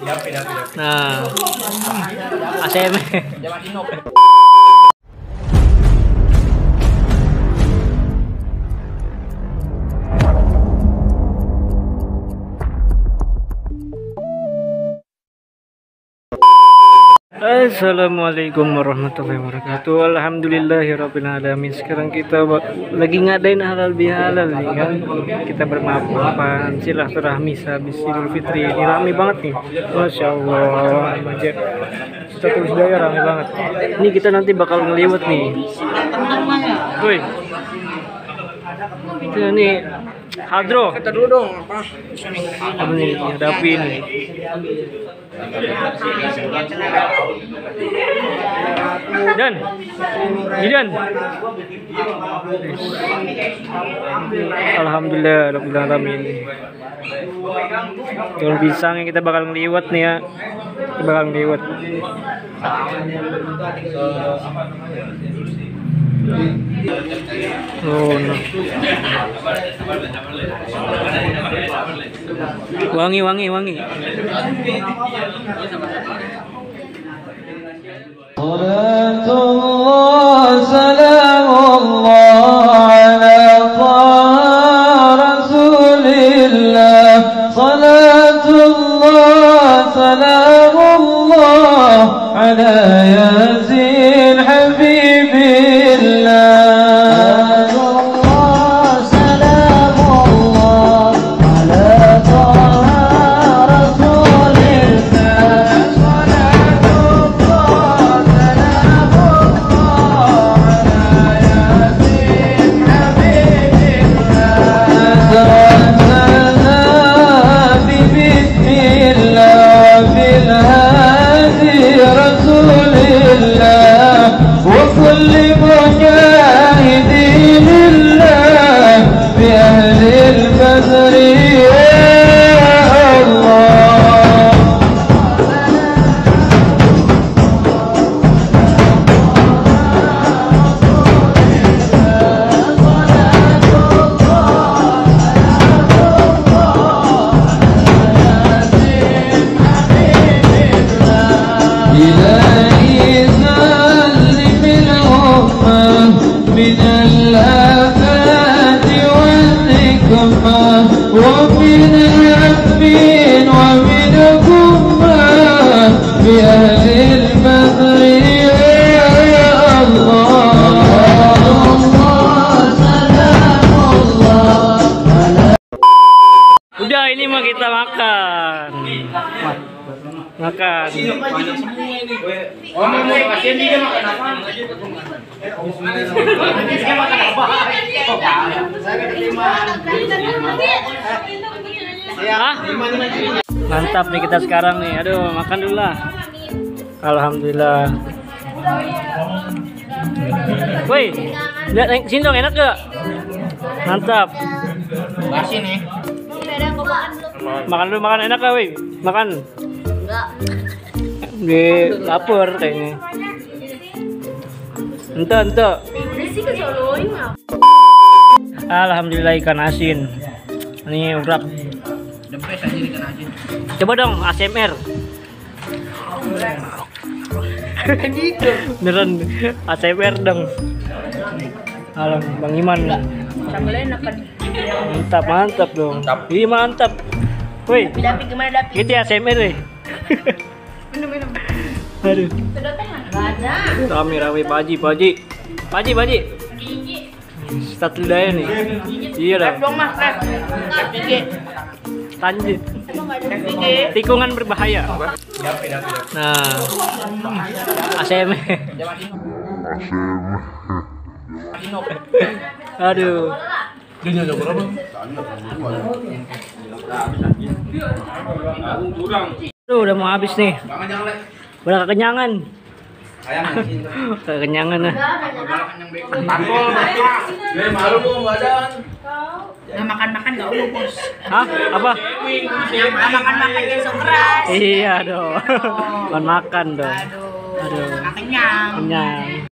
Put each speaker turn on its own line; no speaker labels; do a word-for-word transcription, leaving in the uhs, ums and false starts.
Nah, A S M R. Assalamualaikum warahmatullahi wabarakatuh. Alhamdulillahirabbil alamin. Sekarang kita lagi ngadain halal bihalal nih kan. Kita bermaaf-maafan silaturahmi habis Idul Fitri. Ini rame banget nih. Masya Allah. Status daya rame banget. Ini kita nanti bakal ngeliwat nih. Woi. Itu nih Hadro.
Kata dulu dong apa?
Apa nih? Hadapi nih. Dan Dan Alhamdulillah rabbil alamin. Daun pisang yang kita bakal ngeliwat nih ya. Kita bakal ngeliwat. Oh no. Wangi wangi wangi.
Salatullah salamullah ala rasulillah. Salatullah salamullah ala yasin habibillah. ومن العفين ومن الكمة بأهل البدر يا الله سلام الله.
Udah ini mah kita makan. Makan.
Oh, mau kasihan dia makan apa?
Hah? Mantap nih kita sekarang nih. Aduh, makan dulu lah. Alhamdulillah. Woi, lihat sini dong, enak gak? Mantap.
Basi nih.
Makan dulu, makan enak gak, woi? Makan.
Enggak.
Di lapar kayaknya. Ente, ente. Alhamdulillah ikan asin. Ini urak.
The best aja ikan asin.
Coba dong A S M R. Beneran A S M R dong. Alam Bang Iman.
Sambelnya enak kan.
Mantap, mantap dong. Iya mantap. Woi.
Dapi gimana Dapi?
Gitu ya A S M R deh.
Minum-minum.
Aduh.
Sudah teh ada.
Rame-rame Paji, Paji. Paji, Paji. Stat lidahnya nih. Iya dah.
Dong mas, rep. Gigi.
Tanjit.
Gigi.
Tikungan berbahaya. Nah. A S M R. Aduh. Tuh udah mau habis nih. Udah kekenyangan. Kekenyangan lah.
Nggak makan-makan nggak umum bos.
Hah? Apa?
Nggak makan-makan besok keras.
Iya dong. Makan makan dong.
Aduh.
Aduh.
Nggak kenyang.
Kenyang.